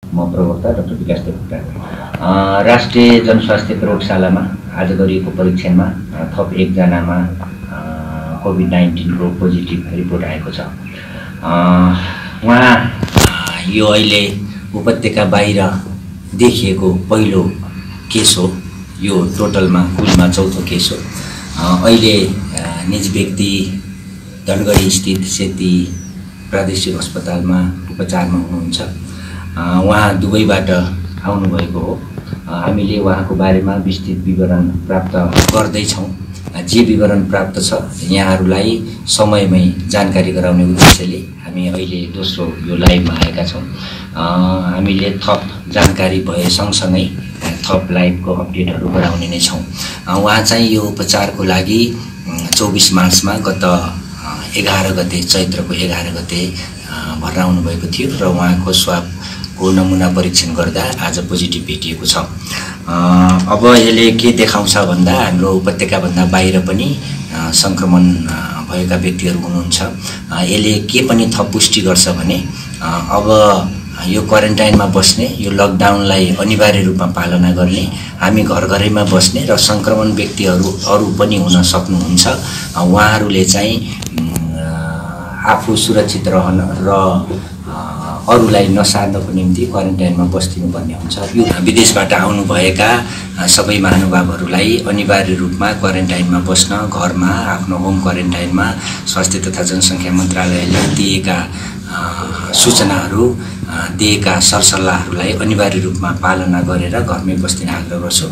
म प्रवक्ता डाक्टर विकास देवकोटा। राष्ट्रिय जनस्वास्थ्य प्रयोगशालामा आज गरिएको परीक्षणमा थप एकजनामा कोभिड-19 को पोजिटिभ रिपोर्ट आएको छ। उहाँ यो अहिले उपत्यका बाहिर देखिएको पहिलो केस हो। यो टोटलमा कुलमा चौथो केस हो। अहिले निज व्यक्ति धनगढी स्थित सेती प्रादेशिक अस्पतालमा उपचारमा हुनुहुन्छ। उहाँ दुबईबाट आउनुभएको हो। हामीले उहाँको बारेमा विस्तृत विवरण प्राप्त गर्दैछौँ। जे विवरण प्राप्त छ यहाँहरूलाई समयमै जानकारी गराउने उद्देश्यले हामी अहिले दोस्रो यो लाइभमा आएका छौँ। हामीले थप जानकारी भए सँगसँगै थप लाइभको अपडेटहरू गराउने नै छौँ। उहाँ चाहिँ यो उपचारको लागि 24 मार्चमा गत 11 गते चैत्रको 11 गते भर्ना आउनुभएको थियो र उहाँको स्वाबको नमुना परीक्षण गर्दा आज पोजिटिभ भेटिएको छ। अब यसले के देखाउँछ भन्दा हाम्रो उपत्यकाभन्दा बाहिर पनि सङ्क्रमण भएका व्यक्तिहरू हुनुहुन्छ। यसले के पनि थप पुष्टि गर्छ भने अब यो क्वारेन्टाइनमा बस्ने, यो लकडाउनलाई अनिवार्य रूपमा पालना गर्ने, हामी घर घरैमा बस्ने र सङ्क्रमण व्यक्तिहरू अरू पनि हुन सक्नुहुन्छ। उहाँहरूले चाहिँ आफू सुरक्षित रहन र अरूलाई नसार्नको निम्ति क्वारेन्टाइनमा बस्दिनुपर्ने हुन्छ। यो विदेशबाट आउनुभएका सबै महानुभावहरूलाई अनिवार्य रूपमा क्वारेन्टाइनमा बस्न, घरमा आफ्नो होम क्वारेन्टाइनमा स्वास्थ्य तथा जनसङ्ख्या मन्त्रालयले दिएका सूचनाहरू, दिएका सरसल्लाहहरूलाई अनिवार्य रूपमा पालना गरेर घरमै बस्दिन आग्रह गर्छु।